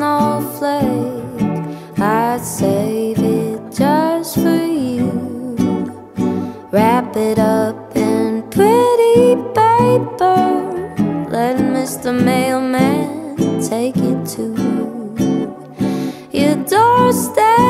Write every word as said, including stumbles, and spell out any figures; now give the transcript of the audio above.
snowflake, I'd save it just for you. Wrap it up in pretty paper, let Mister Mailman take it to your doorstep.